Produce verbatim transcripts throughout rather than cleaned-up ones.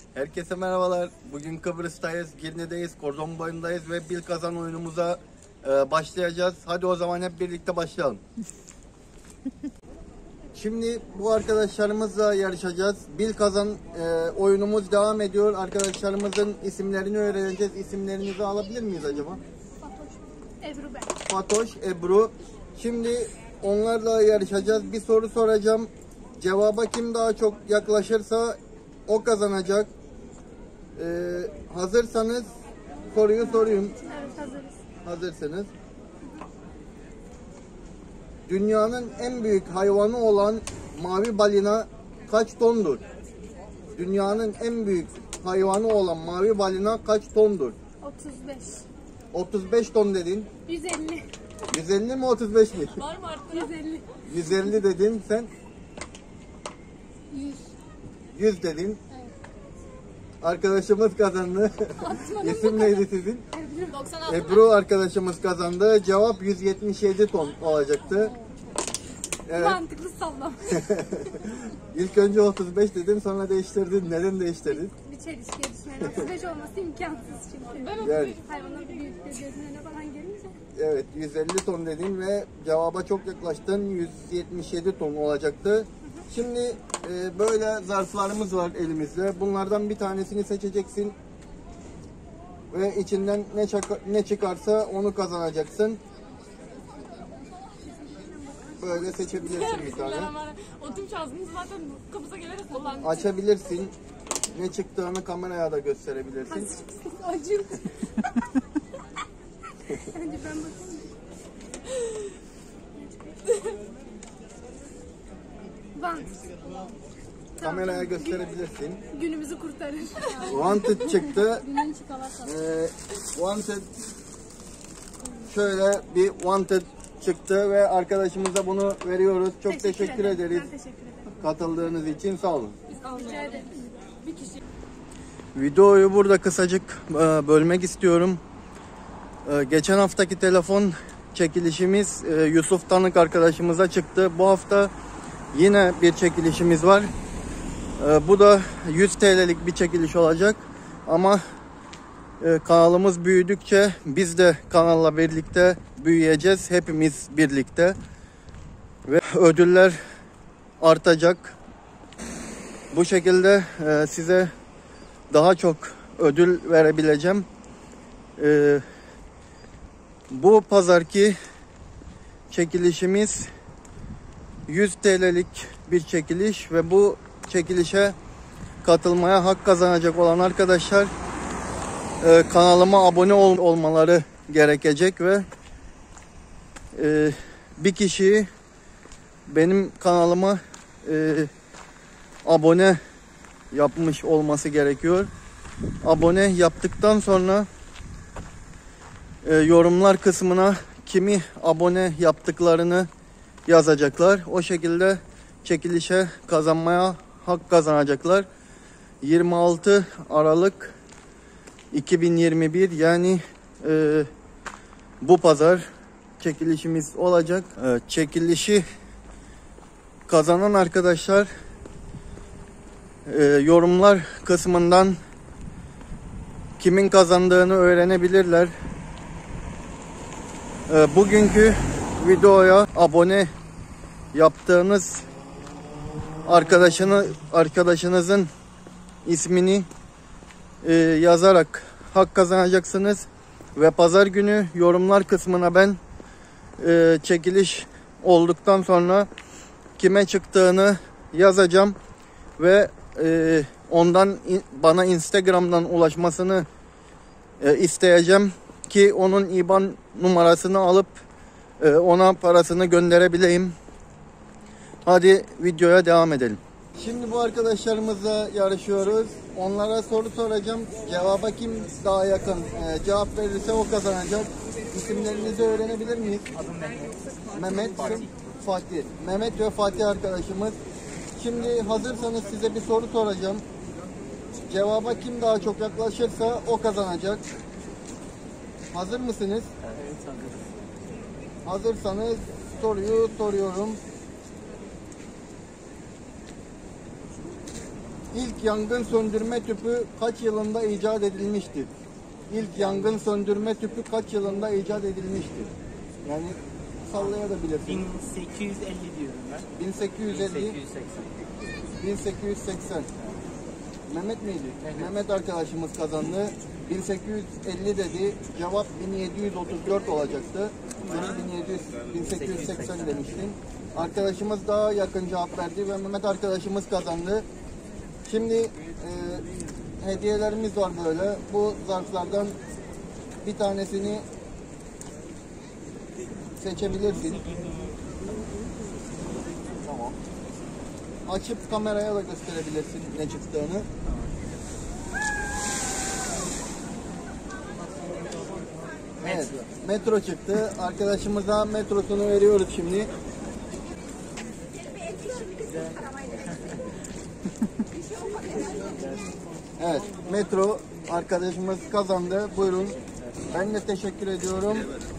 Herkese merhabalar. Bugün Kıbrıs'tayız, Girne'deyiz, Kordon Boyu'ndayız ve bil kazan oyunumuza e, başlayacağız. Hadi o zaman hep birlikte başlayalım. Şimdi bu arkadaşlarımızla yarışacağız. Bil kazan e, oyunumuz devam ediyor. Arkadaşlarımızın isimlerini öğreneceğiz. İsimlerinizi alabilir miyiz acaba? Fatoş, Ebru ben. Fatoş, Ebru. Şimdi onlarla yarışacağız. Bir soru soracağım. Cevaba kim daha çok yaklaşırsa o kazanacak. Ee, hazırsanız soruyu sorayım. Evet, hazırız. Hazırsınız. Dünyanın en büyük hayvanı olan mavi balina kaç tondur? Dünyanın en büyük hayvanı olan mavi balina kaç tondur? otuz beş. otuz beş ton dedin. yüz elli. yüz elli mi otuz beş mi? Var mı artık? yüz elli. yüz elli dedin sen. yüz. yüz dedin. Arkadaşımız kazandı. İsim neydi sizin? doksan altı. Ebru arkadaşımız kazandı. Cevap yüz yetmiş yedi ton olacaktı. Evet. Mantıklı sallam. İlk önce otuz beş dedim, sonra değiştirdin. Neden değiştirdin? Bir çelişkiye düşünüyorum. otuz beş olması imkansız çünkü. Ben Yani. hayvanın büyük gözüne falan gelince. Evet, yüz elli ton dedin ve cevaba çok yaklaştın. yüz yetmiş yedi ton olacaktı. Şimdi e, böyle zarflarımız var elimizde. Bunlardan bir tanesini seçeceksin. Ve içinden ne, ne çıkarsa onu kazanacaksın. Böyle seçebilirsin bir tane. O tüm şansınız zaten kapıza gelerek kullandım. Açabilirsin. Ne çıktığını kameraya da gösterebilirsin. Acım. Önce ben bakayım. Bant. Kameraya gösterebilirsin. Günümüzü kurtarır. Wanted çıktı. Ee, wanted şöyle bir wanted çıktı ve arkadaşımıza bunu veriyoruz. Çok teşekkür, teşekkür ederim. ederiz. Ben teşekkür ederim. Katıldığınız için sağ olun. Rica ederim. Bir kişi. Videoyu burada kısacık bölmek istiyorum. Geçen haftaki telefon çekilişimiz Yusuf Tanık arkadaşımıza çıktı. Bu hafta yine bir çekilişimiz var. Bu da yüz TL'lik bir çekiliş olacak. Ama kanalımız büyüdükçe biz de kanalla birlikte büyüyeceğiz. Hepimiz birlikte. Ve ödüller artacak. Bu şekilde size daha çok ödül verebileceğim. Bu pazarki çekilişimiz yüz TL'lik bir çekiliş ve bu çekilişe katılmaya hak kazanacak olan arkadaşlar e, kanalıma abone ol olmaları gerekecek ve e, bir kişiyi benim kanalıma e, abone yapmış olması gerekiyor. Abone yaptıktan sonra e, yorumlar kısmına kimi abone yaptıklarını yazacaklar. O şekilde çekilişe kazanmaya hak kazanacaklar. yirmi altı Aralık iki bin yirmi bir yani e, bu pazar çekilişimiz olacak. E, çekilişi kazanan arkadaşlar e, yorumlar kısmından kimin kazandığını öğrenebilirler. E, bugünkü videoya abone yaptığınız arkadaşını arkadaşınızın ismini e, yazarak hak kazanacaksınız ve pazar günü yorumlar kısmına ben e, çekiliş olduktan sonra kime çıktığını yazacağım ve e, ondan bana Instagram'dan ulaşmasını e, isteyeceğim ki onun I B A N numarasını alıp e, ona parasını gönderebileyim. Hadi videoya devam edelim. Şimdi bu arkadaşlarımızla yarışıyoruz. Onlara soru soracağım. Cevaba kim daha yakın e, cevap verirse o kazanacak. İsimlerinizi öğrenebilir miyiz? Adım Mehmet. Mehmet, Fatih. Fatih. Mehmet ve Fatih arkadaşımız. Şimdi hazırsanız size bir soru soracağım. Cevaba kim daha çok yaklaşırsa o kazanacak. Hazır mısınız? Evet, hazırız. Hazırsanız soruyu soruyorum. İlk yangın söndürme tüpü kaç yılında icat edilmiştir? İlk yangın söndürme tüpü kaç yılında icat edilmiştir? Yani sallayabilirsin. bin sekiz yüz elli diyorum ben. bin sekiz yüz elli, bin sekiz yüz seksen. bin sekiz yüz seksen. Mehmet miydi? Evet. Mehmet arkadaşımız kazandı. bin sekiz yüz elli dedi. Cevap bin yedi yüz otuz dört olacaktı. Senin bin yedi yüz, bin sekiz yüz seksen demiştin. Arkadaşımız daha yakın cevap verdi ve Mehmet arkadaşımız kazandı. Şimdi e, hediyelerimiz var böyle. Bu zarflardan bir tanesini seçebilirsin. Tamam. Açıp kameraya da gösterebilirsin ne çıktığını. Evet, metro çıktı. Arkadaşımıza metrosunu veriyoruz şimdi. Evet, metro arkadaşımız kazandı. Buyurun. Ben de teşekkür ediyorum.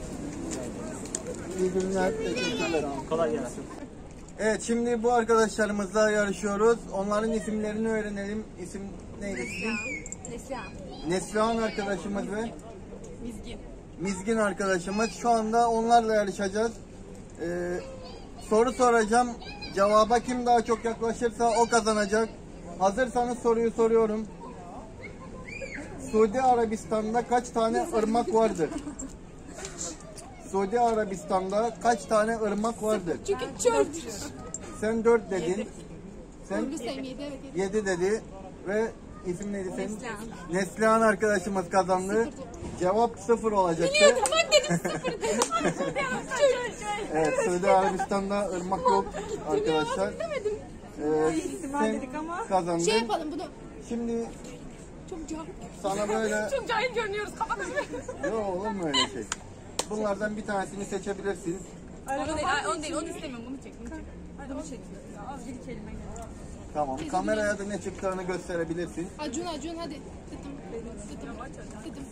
İyi günler, teşekkürler. Kolay gelsin. Evet, şimdi bu arkadaşlarımızla yarışıyoruz. Onların isimlerini öğrenelim. İsim neydi sizin? Neslihan. Neslihan arkadaşımız ve Mizgin. Mizgin arkadaşımız. Şu anda onlarla yarışacağız. Ee, soru soracağım. Cevaba kim daha çok yaklaşırsa o kazanacak. Hazırsanız soruyu soruyorum. Suudi Arabistan'da kaç tane ırmak vardır? Suudi Arabistan'da kaç tane ırmak vardır? Çünkü çöl. Sen dört dedin. Sen Öbürü sevmiydi evet. yedi dedi ve isim neydi senin? Neslihan. Neslihan arkadaşımız kazandı. Cevap sıfır olacaktı. Biliyordum ben dedim sıfır dedim. Çöl çöl. Evet, Suudi Arabistan'da ırmak yok arkadaşlar. Demedim. Ee, sen kazandın. Şey yapalım bunu. Şimdi Çok cahil. sana böyle... Çok cahil görünüyoruz. Kapatın. Yok olur mu öyle şey? Bunlardan bir tanesini seçebilirsin. Onu değil, ay, onu değil, onu istemiyorum. Bunu çek, bunu çek. Hadi bunu çek. Az bir kelime gel. Tamam. Kameraya da ne çıktığını gösterebilirsin. Acun Acun hadi. Tıtım. Tıtım. Tıtım.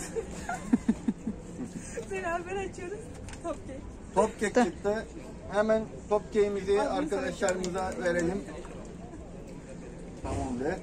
Beraber açıyoruz. Top kek. Top kek çıktı. Hemen top kekimizi arkadaşlarımıza verelim. Tamamdır.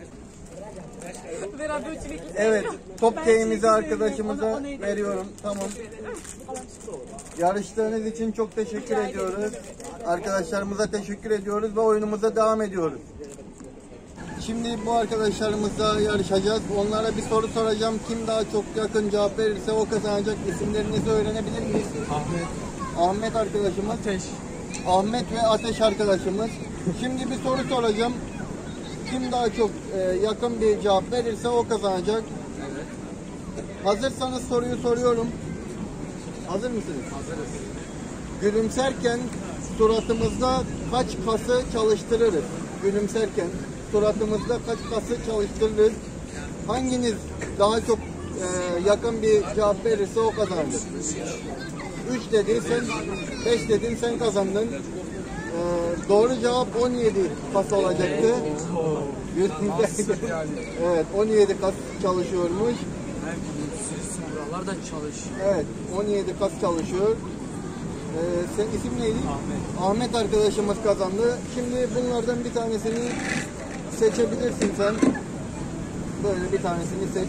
Beraber çilekli. Evet, top kekimizi arkadaşımıza veriyorum. Tamam. Yarıştığınız için çok teşekkür ediyoruz. Arkadaşlarımıza teşekkür ediyoruz ve oyunumuza devam ediyoruz. Şimdi bu arkadaşlarımızla yarışacağız. Onlara bir soru soracağım. Kim daha çok yakın cevap verirse o kazanacak. İsimlerinizi öğrenebilir miyiz? Ahmet. Ahmet arkadaşımız. Ateş. Ahmet ve Ateş arkadaşımız. Şimdi bir soru soracağım. Kim daha çok e, yakın bir cevap verirse o kazanacak. Evet. Hazırsanız soruyu soruyorum. Hazır mısınız? Hazırız. Gülümserken suratımızda kaç kası çalıştırırız? Gülümserken suratımızda kaç kası çalıştırırız? Hanginiz daha çok e, yakın bir cevap verirse o kazanır. üç dedin sen, beş dedin sen kazandın. E, doğru cevap on yedi kas olacaktı. Yani. Evet, on yedi kas çalışıyormuş. Sizin buralar da çalışıyor. Evet, on yedi kas çalışıyor. Ee, sen isim neydi? Ahmet. Ahmet arkadaşımız kazandı. Şimdi bunlardan bir tanesini seçebilirsin sen. Böyle bir tanesini seç.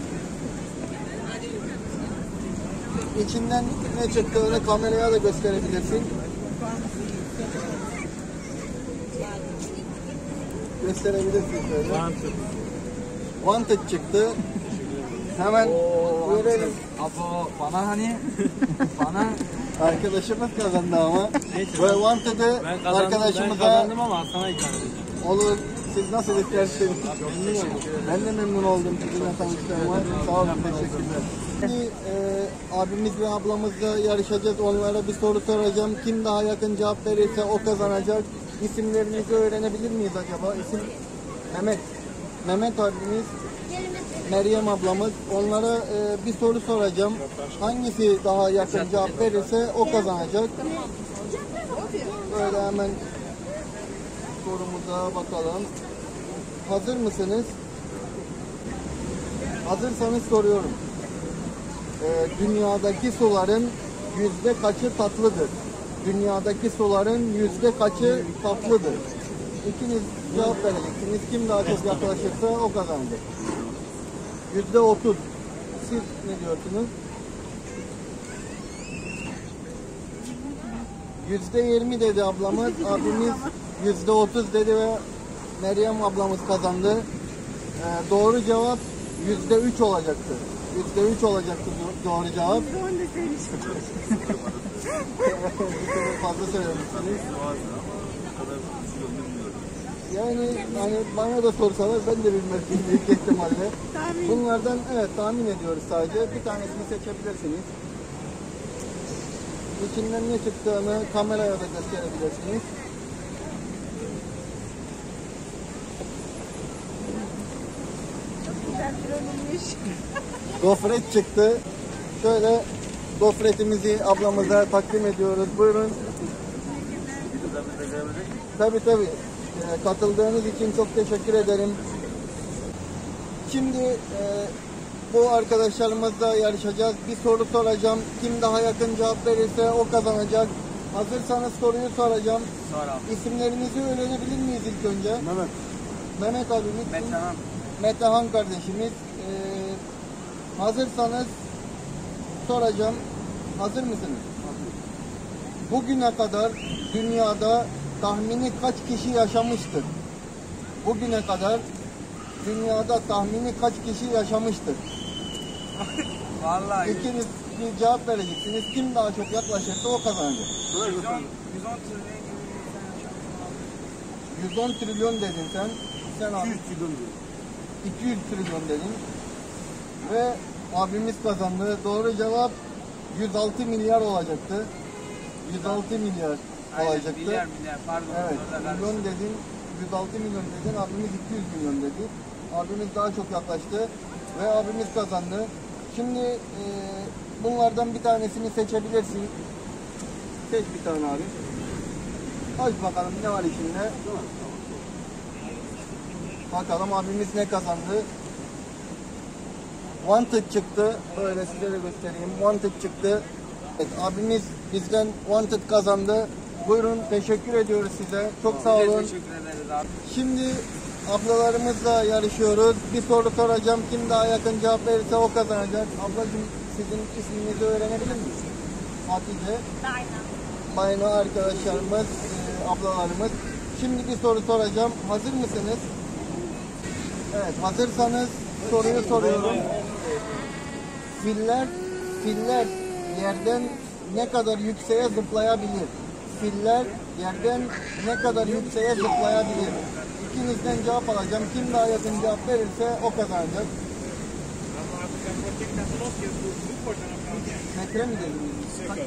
İçinden ne çıktığını kameraya da gösterebilirsin. Gösterebilirsin şöyle. Wanted. Wanted çıktı. Hemen görelim. Abo bana hani bana Arkadaşımız kazandı ama. Neyse, Ve ben- Wanted'ı ben kazandım, ben arkadaşımıza kazandım ama sana ikram edeceğim. olur. Siz nasıl isterseniz. teşekkür ederim. Ben de memnun oldum sizinle tanıştığıma. Sağ olun, teşekkürler. Şimdi e, abimiz ve ablamızla yarışacağız. Onlara bir soru soracağım. Kim daha yakın cevap verirse o kazanacak. İsimlerinizi öğrenebilir miyiz acaba? İsim Mehmet. Mehmet abimiz, Meryem ablamız. Onlara e, bir soru soracağım. Hangisi daha yakın cevap verirse o kazanacak. Böyle hemen sorumuza bakalım. Hazır mısınız? Hazırsanız soruyorum. Ee, dünyadaki suların yüzde kaçı tatlıdır? Dünyadaki suların yüzde kaçı tatlıdır? ikiniz cevap vereceksiniz. Kim daha çok yaklaşırsa o kazandı. Yüzde otuz. Siz ne diyorsunuz? Yüzde yirmi dedi ablamız. Abimiz yüzde otuz dedi ve Meryem ablamız kazandı. Ee, doğru cevap yüzde üç olacaktı. Yüzde üç olacaktı doğru cevap. Fazla söylemişsiniz. Yani hani bana da sorsalar ben de bilmezdim büyük ihtimalle. Bunlardan evet tahmin ediyoruz sadece. Bir tanesini seçebilirsiniz. İçinden ne çıktığını kameraya da gösterebilirsiniz. Gofret çıktı. Şöyle gofretimizi ablamıza takdim ediyoruz. Buyurun. Tabii tabii. Ee, katıldığınız için çok teşekkür ederim. Şimdi e, bu arkadaşlarımızla yarışacağız. Bir soru soracağım. Kim daha yakın cevap verirse o kazanacak. Hazırsanız soruyu soracağım. Sor abi. İsimlerinizi öğrenebilir miyiz ilk önce? Mehmet. Mehmet abimiz. Metehan. Metehan kardeşimiz. Ee, hazırsanız soracağım. Hazır mısınız? Bugüne kadar dünyada tahmini kaç kişi yaşamıştır? Bugüne kadar dünyada tahmini kaç kişi yaşamıştır? Vallahi İkiniz bir cevap vereceksiniz. Kim daha çok yaklaşırsa o kazanacak. yüz on trilyon dedin sen. Sen abi. iki yüz trilyon dedin. Ve abimiz kazandı. Doğru cevap yüz altı milyar olacaktı. yüz altı milyar olacaktı. Milyar milyar pardon. Evet, milyon dedin, yüz altı milyon dedin, abimiz iki yüz milyon dedi. Abimiz daha çok yaklaştı ve abimiz kazandı. Şimdi e, bunlardan bir tanesini seçebilirsin. Seç bir tane abi. Aç bakalım ne var içinde. Bakalım abimiz ne kazandı. Wanted çıktı. Böyle size de göstereyim. Wanted çıktı. Evet, abimiz bizden Wanted kazandı. Buyurun, teşekkür ediyoruz size. Çok sağ olun. Teşekkür ederiz abi. Şimdi ablalarımızla yarışıyoruz. Bir soru soracağım. Kim daha yakın cevap verirse o kazanacak. Ablacığım sizin isminizi öğrenebilir miyiz? Hatice. Aynen. Bayna arkadaşlarımız, e, ablalarımız. Şimdi bir soru soracağım. Hazır mısınız? Evet, hazırsanız soruyu soruyorum. Filler, filler yerden ne kadar yükseğe zıplayabilir? Filler yerden ne kadar yükseğe zıplayabilir? İkinizden cevap alacağım. Kim daha yakın cevap verirse o kazanacak. Metre mi dediniz?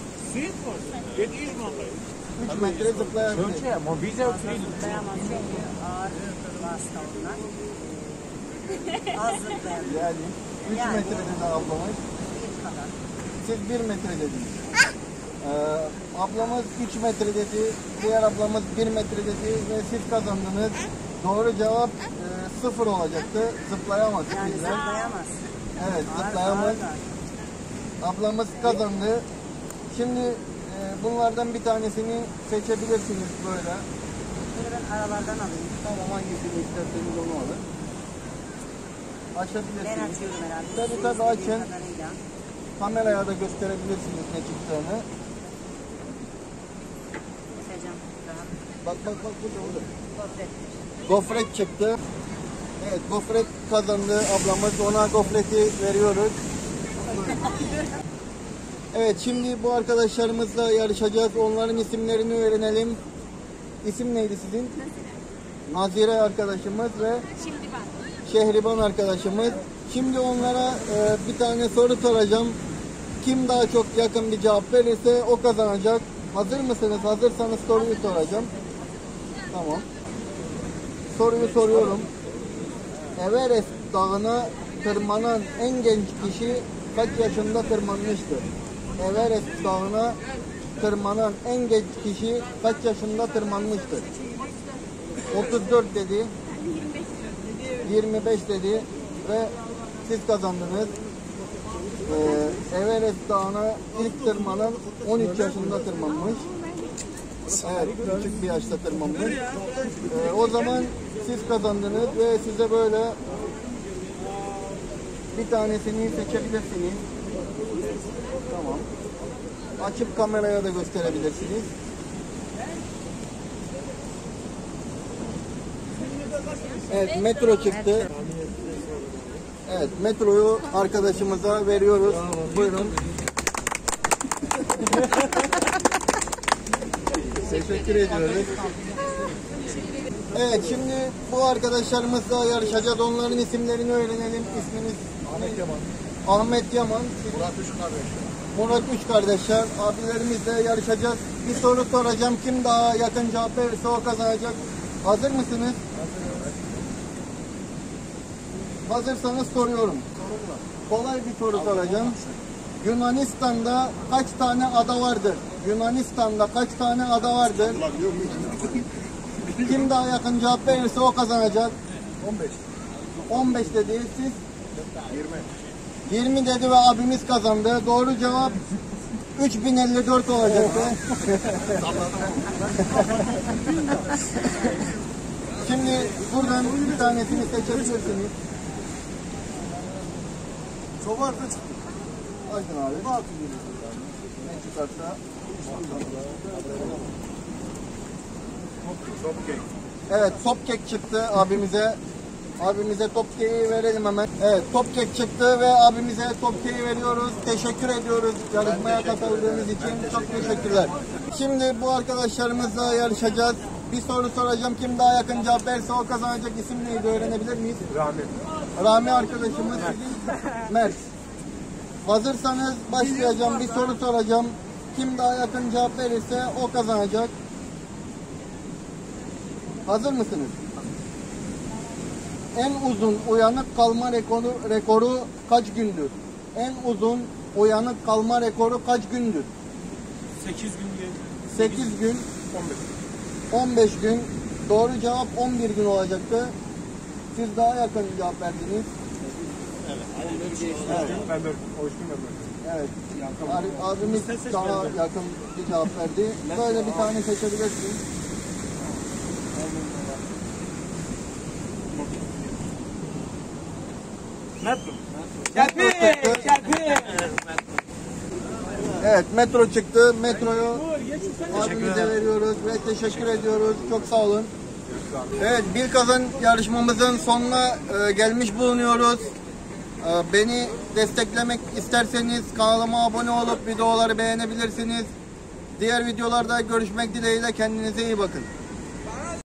üç metre zıplayabilir. Zıplayamaz çünkü ağır vasıta onlar. Az zıplayamaz. Yani üç Yani. metre dedi ablamız. Bir kadar. Siz bir metre dediniz. Ee, ablamız üç metre dedi, diğer ablamız bir metre dedi ve siz kazandınız. Doğru cevap e, sıfır olacaktı. Zıplayamaz. Yani filler. zıplayamaz. Evet, Ağır, zıplayamaz. ağır da. Ablamız kazandı. Şimdi e, bunlardan bir tanesini seçebilirsiniz böyle. Bunu ben aralardan alayım. Tamam, hangisini isterseniz onu alın. Ben Açabilirsiniz. açıyorum herhalde. Tabii tabii, İstediğim açın. kadarıyla. Kameraya da gösterebilirsiniz ne çıktığını. Seçeceğim. Rahat. Bak bak bak, burada burada. Gofretmiş. Gofret çıktı. Evet, gofret kazandı ablamız. Ona gofreti veriyoruz. Evet, şimdi bu arkadaşlarımızla yarışacağız. Onların isimlerini öğrenelim. İsim neydi sizin? Nazire arkadaşımız ve Şimdi ben. Şehriban arkadaşımız. Şimdi onlara e, bir tane soru soracağım. Kim daha çok yakın bir cevap verirse o kazanacak. Hazır mısınız? Hazırsanız soruyu soracağım. Tamam. Soruyu soruyorum. Everest Dağı'na tırmanan en genç kişi kaç yaşında tırmanmıştır? Everest Dağı'na tırmanan en genç kişi kaç yaşında tırmanmıştır? otuz dört dedi. yirmi beş dedi ve siz kazandınız. Ee, Everest Dağı'na ilk tırmanan on üç yaşında tırmanmış. Evet, küçük bir yaşta tırmanmış. Ee, o zaman siz kazandınız ve size böyle bir tanesini seçebilirsiniz. Tamam. Açıp kameraya da gösterebilirsiniz. Evet, metro çıktı. Evet, metroyu arkadaşımıza veriyoruz. Buyurun. Teşekkür ediyoruz. Evet, şimdi bu arkadaşlarımızla yarışacağız. Onların isimlerini öğrenelim. İsminiz Ahmet Yaman. Ahmet Yaman. Murat Üç kardeşler. Murat Üç kardeşler. Abilerimizle yarışacağız. Bir soru soracağım. Kim daha yakın cevap verirse o kazanacak. Hazır mısınız? Hazırsanız soruyorum. Kolay bir soru soracağım. Yunanistan'da kaç tane ada vardır? Yunanistan'da kaç tane ada vardır? Kim daha yakın cevap verirse o kazanacak. on beş. on beş dedi. Siz? yirmi. yirmi dedi ve abimiz kazandı. Doğru cevap üç bin elli dört olacaktı. Şimdi buradan bir tanesini seçebilirsiniz. Çobarda çıktı. Açın abi. Ne çıkarsa. Evet, top kek çıktı abimize. Abimize top keği verelim hemen. Evet, top kek çıktı ve abimize top keği veriyoruz. Teşekkür ediyoruz yarışmaya katıldığınız için. Çok teşekkürler. Şimdi bu arkadaşlarımızla yarışacağız. Bir soru soracağım. Kim daha yakın cevap verirse o kazanacak. İsim neydi, öğrenebilir miyiz? Rami. Rami arkadaşımız. Mert. Hazırsanız başlayacağım. Bir soru soracağım. Kim daha yakın cevap verirse o kazanacak. Hazır mısınız? En uzun uyanık kalma rekoru, rekoru kaç gündür? En uzun uyanık kalma rekoru kaç gündür? sekiz gün diye. sekiz gün. on beş. on beş gün. Doğru cevap on bir gün olacaktı. Siz daha yakın cevap verdiniz. Ben de o üç gün yapıyorum. Evet. Abi- Abimiz daha yakın bir cevap verdi. Böyle bir tane seçebilirsin. Metro. Evet, metro çıktı. Metroyu abimize veriyoruz ve teşekkür ediyoruz. Çok sağ olun. Evet, bir kazan yarışmamızın sonuna e, gelmiş bulunuyoruz. E, beni desteklemek isterseniz kanalıma abone olup videoları beğenebilirsiniz. Diğer videolarda görüşmek dileğiyle, kendinize iyi bakın.